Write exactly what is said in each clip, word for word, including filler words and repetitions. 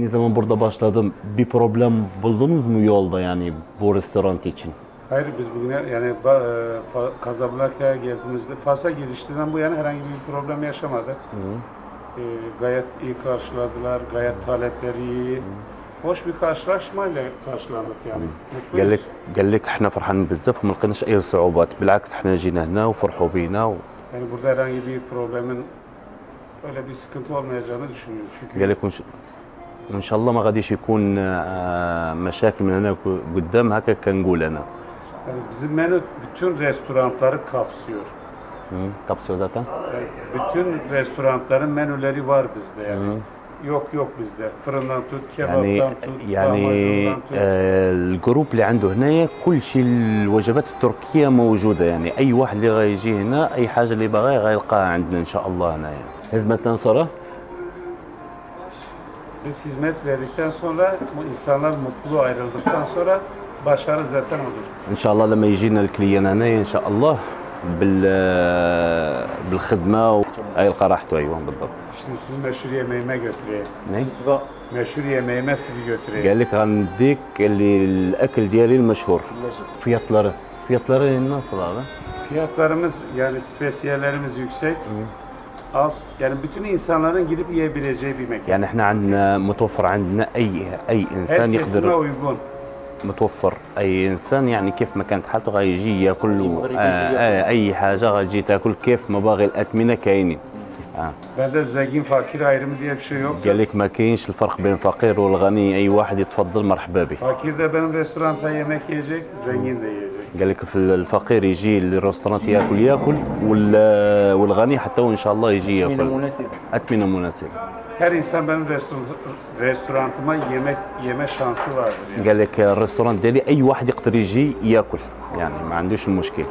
Ne zaman burada başladım bir problem buldunuz mu yolda yani bu restoran için? Hayır, biz bugün yani ba- e, Fa- Casablanca'ya geldiğimizde Fas'a girişten bu yana herhangi bir problem yaşamadık. Hı. E, gayet iyi karşıladılar, gayet talepleri iyi. Hoş bir karşılaşmayla karşılandık yani. قال Mutluyuz. لك قال لك احنا فرحانين بزاف وما لقيناش اي صعوبات بالعكس احنا جينا هنا وفرحوا بينا و... Yani burada herhangi bir problemin öyle bir sıkıntı olmayacağını düşünüyorum. قال Çünkü لك وإن ش- وان شاء الله ما غاديش يكون آه، مشاكل من هنا قدام هكا كنقول انا. yani bizim menü bütün restoranları kapsıyor. Hı, kapsıyor zaten. Yani bütün restoranların menüleri var bizde yani. Hı. Yok yok bizde. Fırından tut, يعني kebaptan tut, يعني lahmacundan tut. آه، الجروب اللي عنده هنايا كل شيء الوجبات التركية موجودة يعني أي واحد اللي غيجي هنا أي حاجة اللي باغي غيلقاها عندنا إن شاء الله هنايا. Hizmetten sonra Biz hizmet verdikten sonra bu insanlar mutlu ayrıldıktan sonra başarı zaten olur. إن شاء الله لما يجينا الكليان هنايا إن شاء الله بال آه، بالخدمة ويلقى راحته. أيوه بالضبط. Şimdi sizi meşhur yemeğime götüreyim. نعم. Meşhur yemeğime sizi götüreyim. قال لك غنديك اللي الأكل ديالي المشهور. Fiyatları. Fiyatları nasıl abi? Fiyatlarımız yani spesiyellerimiz yüksek. Alt, yani bütün insanların gidip yiyebileceği bir mekan. يعني احنا عندنا متوفر عندنا اي اي Her انسان kesime يقدر uygun. متوفر اي انسان يعني كيف ما كانت حالته غيجي ياكل مغربي آه يجي آه اي حاجه غتجي تاكل كيف مباغي الاثمنه كاينين. آه. Bende zengin fakir ayrımı diye bir şey yok. قال لك ما كاينش الفرق بين الفقير والغني اي واحد يتفضل مرحبا به. Fakir de benim restoranda yemek yiyecek, zengin de yiyecek. قال لك في الفقير يجي للريستورانت ياكل ياكل وال- والغني حتى هو ان شاء الله يجي من ياكل. المناسب. اثمنه مناسبه. Her insan benim restoran, restorantıma yemek yeme şansı vardır. Yani. قال لك الريستورانت ديالي اي واحد يقدر يجي ياكل يعني ما عندوش المشكل.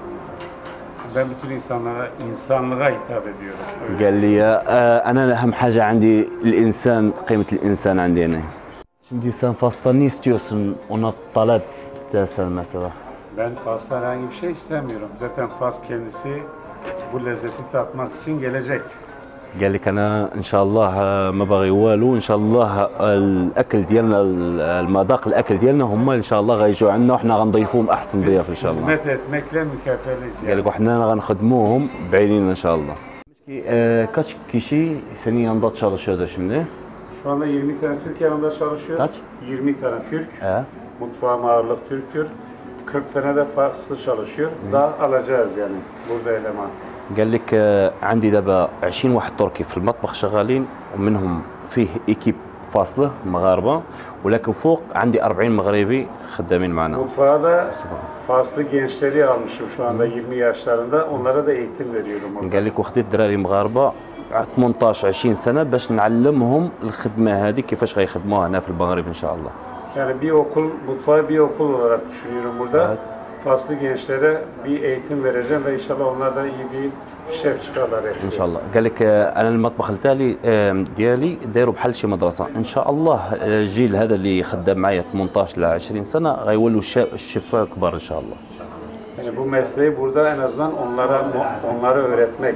Ben bütün insanlara insanlığa hitap ediyorum. Öyle. قال لي آه، انا اهم حاجه عندي الانسان قيمه الانسان عندي انا. Şimdi sen Fas'tan ne istiyorsun? Ona talep istersen mesela. Ben Fas'ta herhangi bir şey istemiyorum. Zaten Fas kendisi bu lezzeti tatmak için gelecek. قال لك انا ان شاء الله آه، ما باغي والو ان شاء الله آه، الاكل ديالنا المذاق الاكل ديالنا هما ان شاء الله غيجوا عندنا وحنا غنضيفوهم احسن ضياف ان شاء الله. Hizmet etmekle mükeffeliyiz. قال Yani. لك وحنا غنخدموهم بعينينا ان شاء الله. Ee, kaç kişi senin yanında çalışıyordu şimdi? Şu anda yirmi tane Türk yanında çalışıyor. Kaç? yirmi tane Türk. Ee, Mutfağım ağırlık Türktür. kırk tane de Faslı çalışıyor. Daha alacağız yani burada eleman. قال لك آه، عندي دابا عشرين واحد تركي في المطبخ شغالين ومنهم فيه ايكيب فاصله مغاربه ولكن فوق عندي أربعين مغربي خدامين معنا. Mutfağa da Faslı gençleri almışım şu anda yirmi yaşlarında. Onlara da eğitim veriyorum orada. قال لك وخديت دراري مغاربه ثمانطاش عشرين سنه باش نعلمهم الخدمه هذه كيفاش غيخدموها هنا في المغرب ان شاء الله. Yani bir okul, mutfağı bir okul olarak düşünüyorum burada. Evet. Faslı gençlere bir eğitim vereceğim ve inşallah onlar da iyi bir şef çıkarlar hepsi. ان شاء الله. قال لك آه، انا المطبخ التالي آه، ديالي دايروا بحال شي مدرسه ان شاء الله. آه، الجيل هذا اللي خدام معايا ثمانطاش ل عشرين سنه غيولوا الشا- الشفاء كبار ان شاء الله. Yani bu mesleği burada en azından onlara onlara öğretmek.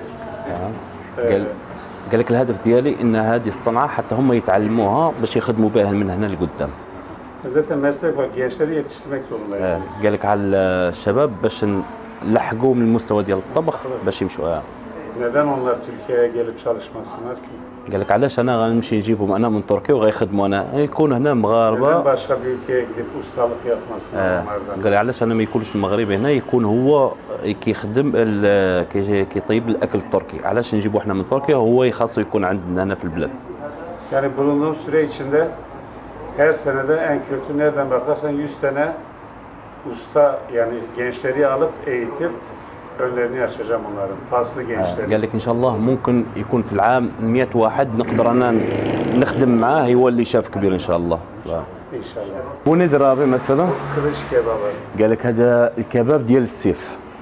آه. قال قال لك الهدف ديالي ان هذه الصنعه حتى هم يتعلموها باش يخدموا بها من هنا لقدام. Zaten meslek var. Gençleri yetiştirmek zorundayız. آه. biz. قال لك على الشباب باش نلحقوا من المستوى ديال الطبخ باش يمشوا. آه. Neden onlar Türkiye'ye gelip çalışmasınlar ki? قال لك علاش انا غنمشي نجيبهم انا من تركيا وغيخدموا انا يكون هنا Neden مغاربه. başka bir ülkeye gidip ustalık yapmasınlar آه. onlardan? قال لي علاش انا ما يكونش المغربي هنا يكون هو كيخدم ال- كي- كيطيب الاكل التركي. علاش نجيبو احنا من تركيا هو خاصو يكون عندنا هنا في البلاد. Yani bulunduğum süre içinde her senede en kötü nereden bakarsan yüz tane usta yani gençleri alıp eğitip önlerini açacağım onların. Faslı آه. gençleri. قال لك ان شاء الله ممكن يكون في العام مئة واحد نقدر انا نخدم معاه هو اللي شاف كبير ان شاء الله. İnşallah. Bu nedir abi mesela؟ Kılıç kebabı. قال لك هذا الكباب ديال السيف.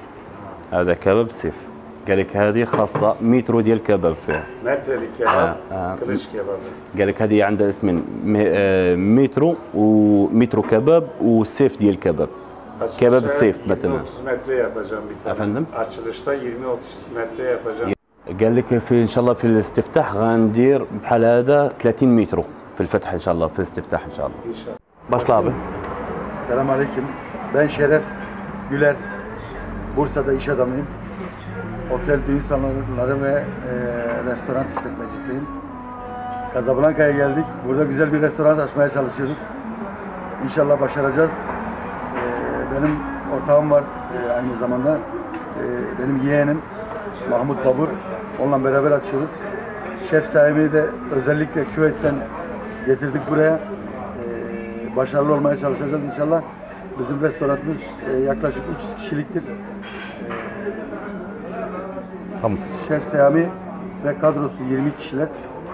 هذا كباب سيف. قال لك هذه خاصة مترو ديال الكباب فيها. Metrelik kebap, آه. آه. kılıç kebabı. قال لك هذه عندها اسمين م- آه، مترو ومترو كباب وسيف ديال الكباب. Kebap seyf yirmi مثلا. otuz metre yapacağım bir tane. Efendim? Açılışta yirmi otuz metre yapacağım. قال لك في ان شاء الله في الاستفتاح غندير بحال هذا ثلاثين مترو في الفتح ان شاء الله، في الاستفتاح ان شاء الله. ان شاء الله. Başla abi. Selamünaleyküm. Ben Şeref Güler. Bursa'da iş adamıyım. Otel, düğün salonları ve e, restoran işletmecisiyim. Casablanca'ya geldik. Burada güzel bir restoran açmaya çalışıyoruz. İnşallah başaracağız. E, benim ortağım var e, aynı zamanda. E, benim yeğenim Mahmut Babur. Onunla beraber açıyoruz. Şef Saimi'yi de özellikle Küveyt'ten getirdik buraya. E, başarılı olmaya çalışacağız inşallah. Bizim restoranımız e, yaklaşık üç yüz kişiliktir. E, Tamam. Şef Sami ve kadrosu yirmi kişiler.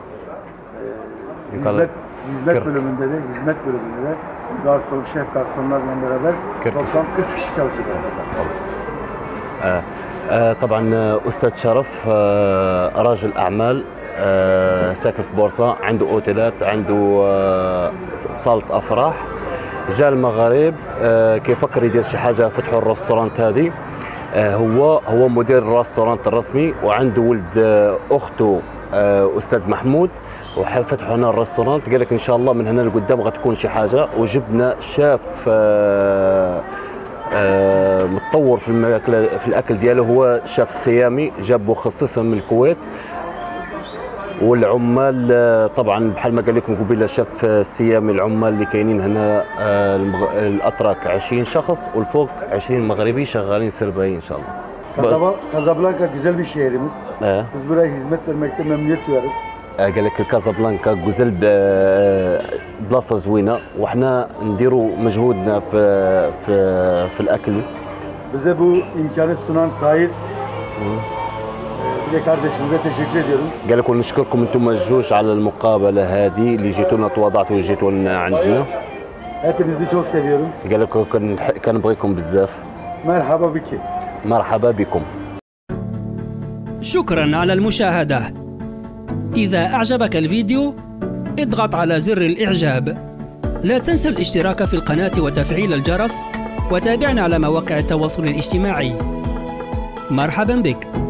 E, hizmet hizmet Kırk. bölümünde de hizmet bölümünde de garson, şef garsonlarla beraber Kırk. toplam kırk kişi çalışacak. آه آه طبعا استاذ شرف آه راجل اعمال آه ساكن في بورصه، عنده اوتيلات، عنده آه صاله افراح. جاء المغرب آه كيفكر يدير شي حاجه، فتحوا الريستورانت هذه. آه هو هو مدير الريستورانت الرسمي، وعنده ولد آه اخته آه استاذ محمود، وفتحوا هنا الريستورانت. قال لك ان شاء الله من هنا لقدام غتكون شي حاجه. وجبنا شاف آه آه متطور في الماكل في الاكل ديالو، هو شاف الصيامي، جابه خصيصا من الكويت. والعمال آه طبعا بحال ما قال لكم قبيله شاف الصيامي، العمال اللي كاينين هنا آه المغ... الاتراك عشرين شخص، والفوق عشرين مغربي شغالين سربايين ان شاء الله. Casablanca güzel bir şehrimiz. آه. Biz buraya hizmet vermekte memnuniyet duyarız. آه قال لك كازابلانكا جوزل ب- بلاصه زوينه، وحنا نديروا مجهودنا في في في الاكل. Bize bu imkanı sunan Tahir bir de kardeşimize teşekkür ediyorum. قال لك ونشكركم انتم الجوج على المقابله هذه اللي جيتونا تواضعتوا وجيتوا لنا عندنا. Hepinizi çok seviyorum. قال لك كن- كنبغيكم بزاف. Merhaba biki. مرحبا بكم. شكرا على المشاهدة. إذا أعجبك الفيديو اضغط على زر الإعجاب. لا تنسى الاشتراك في القناة وتفعيل الجرس، وتابعنا على مواقع التواصل الاجتماعي. مرحبا بك.